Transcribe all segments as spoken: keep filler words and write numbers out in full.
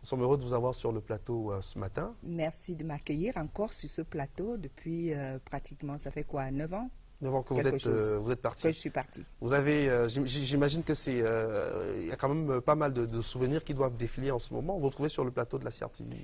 Nous sommes heureux de vous avoir sur le plateau euh, ce matin. Merci de m'accueillir encore sur ce plateau depuis euh, pratiquement, ça fait quoi, neuf ans? neuf ans que vous êtes, euh, vous êtes parti. Que je suis partie. Vous avez, euh, j'imagine que c'est, euh, il y a quand même pas mal de, de souvenirs qui doivent défiler en ce moment. Vous vous retrouvez sur le plateau de la C R T V.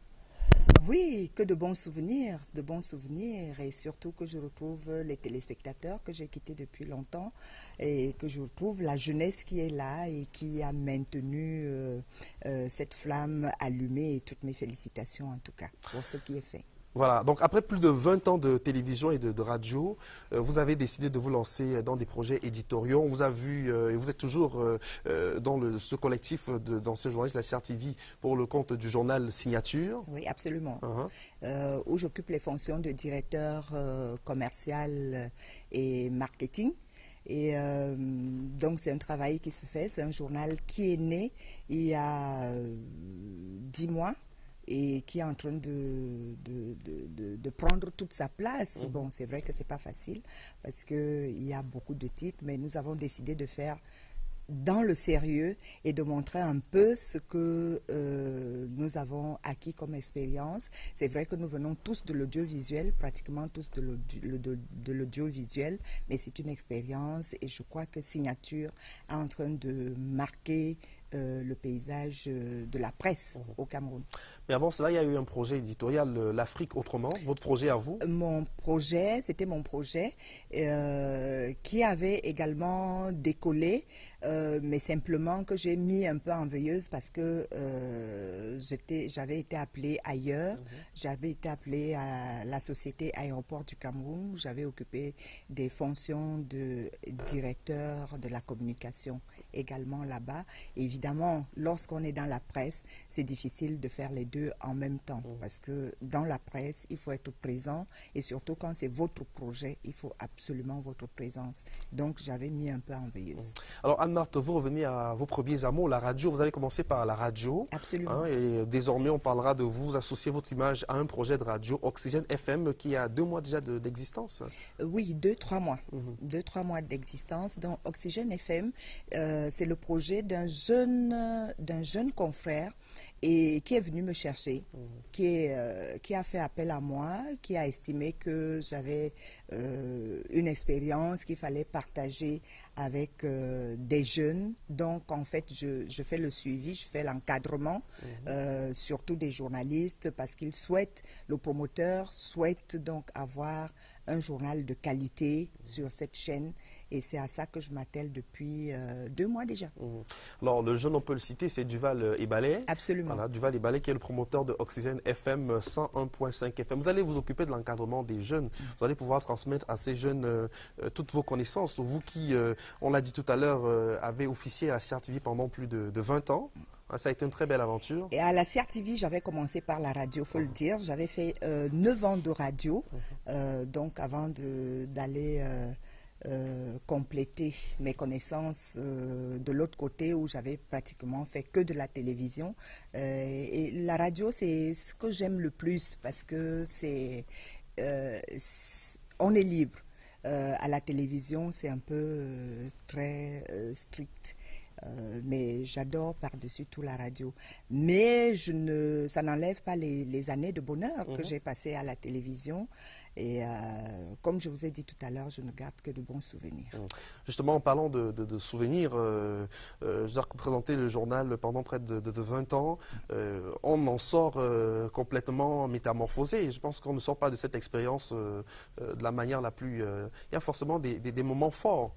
Oui, que de bons souvenirs, de bons souvenirs, et surtout que je retrouve les téléspectateurs que j'ai quittés depuis longtemps et que je retrouve la jeunesse qui est là et qui a maintenu euh, euh, cette flamme allumée, et toutes mes félicitations en tout cas pour ce qui est fait. Voilà, donc après plus de vingt ans de télévision et de, de radio, euh, vous avez décidé de vous lancer dans des projets éditoriaux. On vous a vu, euh, et vous êtes toujours euh, euh, dans le, ce collectif d'anciens journalistes de la C R T V pour le compte du journal Signature. Oui, absolument. Uh-huh. euh, où j'occupe les fonctions de directeur euh, commercial et marketing. Et euh, donc c'est un travail qui se fait, c'est un journal qui est né il y a euh, dix mois. Et qui est en train de, de, de, de, de prendre toute sa place. Mmh. Bon, c'est vrai que ce n'est pas facile parce qu'il y a beaucoup de titres, mais nous avons décidé de faire dans le sérieux et de montrer un peu ce que euh, nous avons acquis comme expérience. C'est vrai que nous venons tous de l'audiovisuel, pratiquement tous de l'audiovisuel, mais c'est une expérience et je crois que Signature est en train de marquer Euh, le paysage euh, de la presse mmh. au Cameroun. Mais avant cela, il y a eu un projet éditorial, euh, l'Afrique autrement. Votre projet à vous? Mon projet, c'était mon projet euh, qui avait également décollé, euh, mais simplement que j'ai mis un peu en veilleuse parce que euh, j'avais été appelée ailleurs. Mmh. J'avais été appelée à la société Aéroport du Cameroun. J'avais occupé des fonctions de directeur de la communication également là-bas. Évidemment, lorsqu'on est dans la presse, c'est difficile de faire les deux en même temps mmh. parce que dans la presse, il faut être présent et surtout quand c'est votre projet, il faut absolument votre présence. Donc, j'avais mis un peu en veilleuse. Mmh. Alors, Anne-Marthe, vous revenez à vos premiers amours, la radio. Vous avez commencé par la radio. Absolument. Hein, et désormais, on parlera de vous, vous associer votre image à un projet de radio, Oxygène F M, qui a deux mois déjà d'existence. De, oui, deux, trois mois. Mmh. Deux, trois mois d'existence. Donc, Oxygène F M, euh, c'est le projet d'un jeune, d'un jeune confrère et qui est venu me chercher, mmh. qui, est, euh, qui a fait appel à moi, qui a estimé que j'avais euh, une expérience qu'il fallait partager avec euh, des jeunes. Donc, en fait, je, je fais le suivi, je fais l'encadrement, mmh. euh, surtout des journalistes, parce qu'ils souhaitent, le promoteur souhaite donc avoir un journal de qualité mmh. sur cette chaîne. Et c'est à ça que je m'attelle depuis euh, deux mois déjà. Mmh. Alors, le jeune, on peut le citer, c'est Duval Ebalé. Absolument. Voilà, Duval Ebalé qui est le promoteur de Oxygène F M cent un point cinq F M. Vous allez vous occuper de l'encadrement des jeunes. Mmh. Vous allez pouvoir transmettre à ces jeunes euh, euh, toutes vos connaissances. Vous qui, euh, on l'a dit tout à l'heure, euh, avez officié à la C R T V pendant plus de, de vingt ans. Ça a été une très belle aventure. Et à la C R T V, j'avais commencé par la radio, il faut mmh. le dire. J'avais fait euh, neuf ans de radio, mmh. euh, donc avant d'aller euh, euh, compléter mes connaissances euh, de l'autre côté où j'avais pratiquement fait que de la télévision. Euh, et la radio, c'est ce que j'aime le plus parce que c'est, euh, on est libre. Euh, à la télévision, c'est un peu euh, très euh, strict. Euh, mais j'adore par-dessus tout la radio. Mais je ne, ça n'enlève pas les, les années de bonheur mmh. que j'ai passées à la télévision. Et euh, comme je vous ai dit tout à l'heure, je ne garde que de bons souvenirs. Mmh. Justement, en parlant de, de, de souvenirs, euh, euh, j'ai représenté le journal pendant près de, de, de vingt ans. Euh, on en sort euh, complètement métamorphosé. Et je pense qu'on ne sort pas de cette expérience euh, euh, de la manière la plus... Euh, il y a forcément des, des, des moments forts.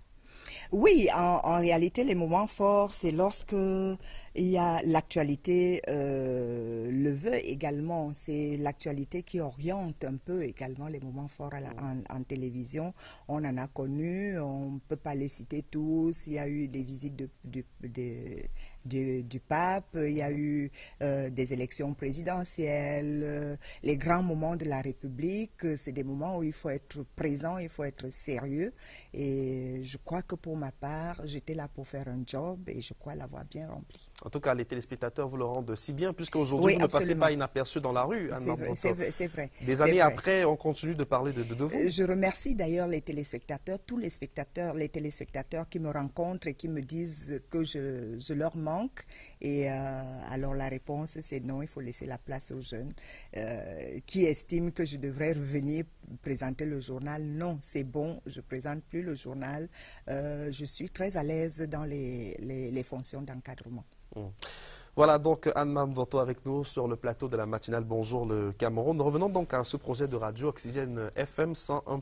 Oui, en, en réalité, les moments forts, c'est lorsque il y a l'actualité euh, le veut également. C'est l'actualité qui oriente un peu également les moments forts à la, en, en télévision. On en a connu, on ne peut pas les citer tous. Il y a eu des visites de, de, de Du, du pape, il y a eu euh, des élections présidentielles, euh, les grands moments de la République, c'est des moments où il faut être présent, il faut être sérieux. Et je crois que pour ma part, j'étais là pour faire un job et je crois l'avoir bien rempli. En tout cas, les téléspectateurs vous le rendent si bien, puisqu'aujourd'hui, oui, vous absolument. ne passez pas inaperçu dans la rue. C'est vrai, c'est vrai, c'est vrai. Des années vrai. après, on continue de parler de, de, de vous. Je remercie d'ailleurs les téléspectateurs, tous les spectateurs, les téléspectateurs qui me rencontrent et qui me disent que je, je leur mens. manque. Et euh, alors la réponse, c'est non, il faut laisser la place aux jeunes euh, qui estiment que je devrais revenir présenter le journal. Non, c'est bon, je ne présente plus le journal. Euh, je suis très à l'aise dans les, les, les fonctions d'encadrement. Mmh. Voilà donc Anne-Marthe Voto avec nous sur le plateau de la matinale Bonjour le Cameroun. Revenons donc à ce projet de radio Oxygène F M cent un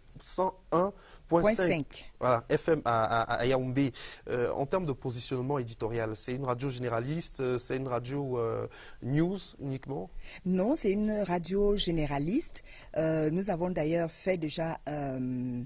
point cinq. Voilà, F M à, à, à Yaoundé. Euh, en termes de positionnement éditorial, c'est une radio généraliste, c'est une radio euh, news uniquement? Non, c'est une radio généraliste. Euh, nous avons d'ailleurs fait déjà euh,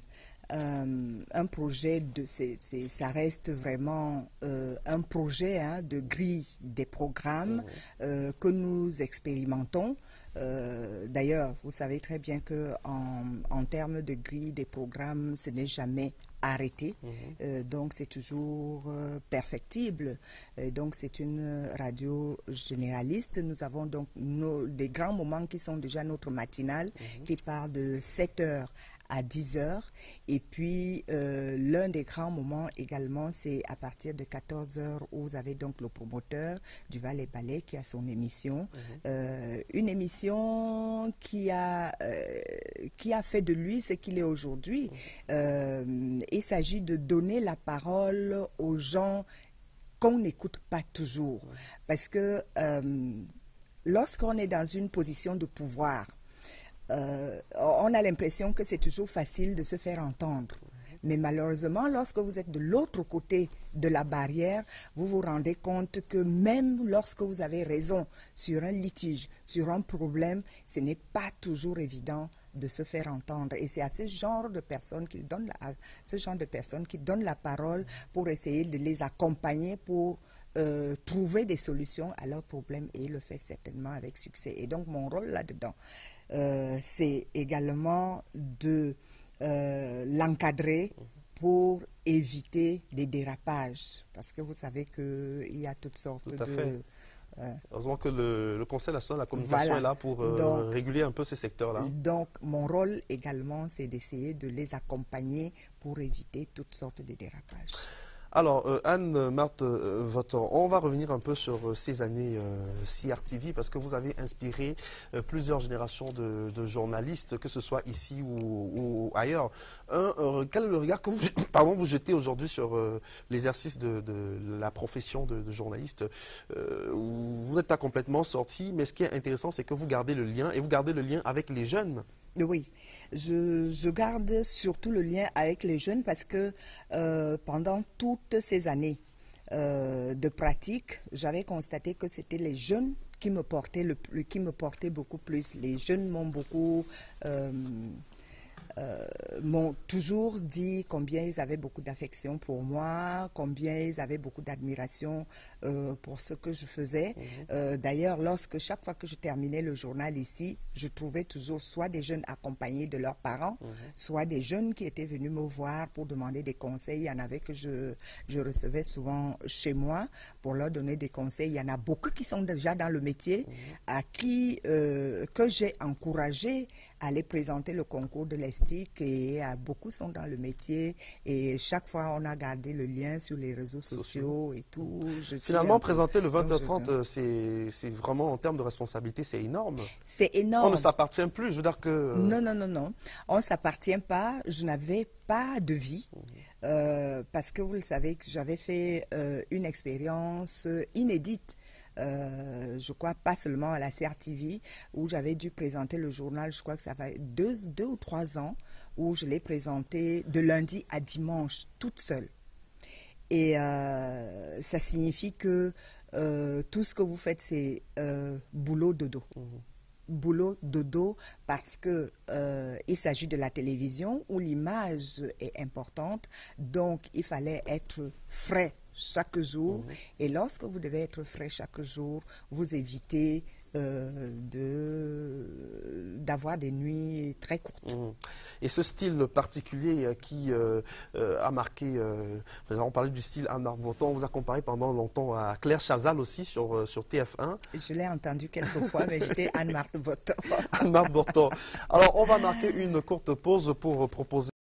Euh, un projet, de, c'est, c'est, ça reste vraiment euh, un projet hein, de grille des programmes mmh. euh, que nous expérimentons. Euh, D'ailleurs, vous savez très bien qu'en en termes de grille des programmes, ce n'est jamais arrêté. Mmh. Euh, donc, c'est toujours euh, perfectible. Et donc, c'est une radio généraliste. Nous avons donc nos, des grands moments qui sont déjà notre matinale, mmh. qui part de sept heures à dix heures. Et puis, euh, l'un des grands moments également, c'est à partir de quatorze heures où vous avez donc le promoteur du Val Ballet qui a son émission. Mmh. Euh, une émission qui a, euh, qui a fait de lui ce qu'il est aujourd'hui. Mmh. Euh, il s'agit de donner la parole aux gens qu'on n'écoute pas toujours. Mmh. Parce que euh, lorsqu'on est dans une position de pouvoir, Euh, on a l'impression que c'est toujours facile de se faire entendre. Mais malheureusement, lorsque vous êtes de l'autre côté de la barrière, vous vous rendez compte que même lorsque vous avez raison sur un litige, sur un problème, ce n'est pas toujours évident de se faire entendre. Et c'est à ce genre de personnes qui donnent la, ce genre de personnes qui donnent la parole pour essayer de les accompagner pour euh, trouver des solutions à leurs problèmes. Et il le fait certainement avec succès. Et donc, mon rôle là-dedans, Euh, c'est également de euh, l'encadrer pour éviter des dérapages. Parce que vous savez qu'il y a toutes sortes Tout à de... Fait. Euh, Heureusement que le, le Conseil national de la communication voilà. est là pour euh, donc, réguler un peu ces secteurs-là. Donc, mon rôle également, c'est d'essayer de les accompagner pour éviter toutes sortes de dérapages. Alors, euh, Anne-Marthe euh, Voto, on va revenir un peu sur euh, ces années euh, C R T V parce que vous avez inspiré euh, plusieurs générations de, de journalistes, que ce soit ici ou, ou ailleurs. Un, euh, quel est le regard que vous, pardon, vous jetez aujourd'hui sur euh, l'exercice de, de la profession de, de journaliste? euh, Vous n'êtes pas complètement sorti, mais ce qui est intéressant, c'est que vous gardez le lien, et vous gardez le lien avec les jeunes. Oui, je, je garde surtout le lien avec les jeunes parce que euh, pendant toutes ces années euh, de pratique, j'avais constaté que c'était les jeunes qui me portaient, le, qui me portaient beaucoup plus. Les jeunes m'ont beaucoup... Euh, Euh, m'ont toujours dit combien ils avaient beaucoup d'affection pour moi, combien ils avaient beaucoup d'admiration euh, pour ce que je faisais. Mmh. Euh, D'ailleurs, lorsque chaque fois que je terminais le journal ici, je trouvais toujours soit des jeunes accompagnés de leurs parents, mmh. soit des jeunes qui étaient venus me voir pour demander des conseils. Il y en avait que je, je recevais souvent chez moi pour leur donner des conseils. Il y en a beaucoup qui sont déjà dans le métier, mmh. à qui euh, que j'ai encouragé à aller présenter le concours de l'ESTIC, et euh, beaucoup sont dans le métier et chaque fois on a gardé le lien sur les réseaux sociaux, sociaux. et tout. Je Finalement, présenter le vingt heures trente, c'est vraiment en termes de responsabilité, c'est énorme. C'est énorme. On ne s'appartient plus, je veux dire que... Non, non, non, non. On ne s'appartient pas. Je n'avais pas de vie mmh. euh, parce que vous le savez que j'avais fait euh, une expérience inédite. Euh, je crois pas seulement à la C R T V où j'avais dû présenter le journal, je crois que ça fait deux, deux ou trois ans où je l'ai présenté de lundi à dimanche toute seule. Et euh, ça signifie que euh, tout ce que vous faites c'est euh, boulot dodo. Mmh. Boulot dodo parce que euh, il s'agit de la télévision où l'image est importante, donc il fallait être frais chaque jour. Mmh. Et lorsque vous devez être frais chaque jour, vous évitez euh, de d'avoir des nuits très courtes. Mmh. Et ce style particulier qui euh, euh, a marqué, euh, on parlait du style Anne-Marthe Voto, on vous a comparé pendant longtemps à Claire Chazal aussi sur, sur T F un. Je l'ai entendu quelques fois, mais j'étais Anne-Marthe Voto. Anne-Marthe Voto. Alors on va marquer une courte pause pour proposer